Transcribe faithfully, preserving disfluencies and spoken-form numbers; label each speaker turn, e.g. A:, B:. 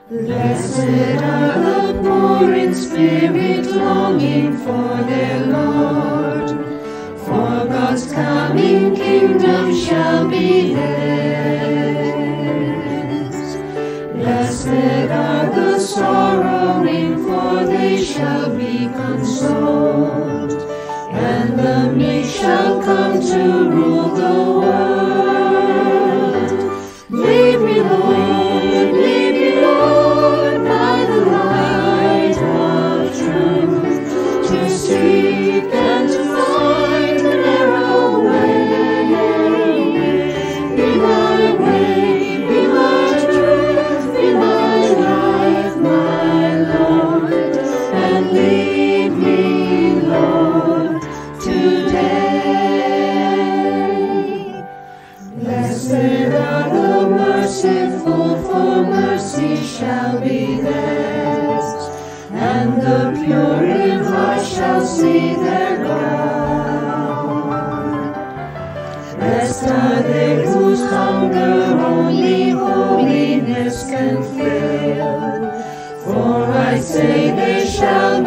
A: Blessed are the poor in spirit, longing for their Lord. For God's coming kingdom shall be theirs. Blessed are the sorrowing, for they shall be consoled. And the meek shall come to rule the world. Lead me, Lord, lead me, Lord, by the light of truth, to seek and to find the narrow way. Be my way, be my truth, be my life, my Lord, and lead me, Lord, today. Blessed are the merciful, for mercy shall be theirs, and the pure in heart shall see their God. Blessed are they whose hunger only holiness can fill, for I say they shall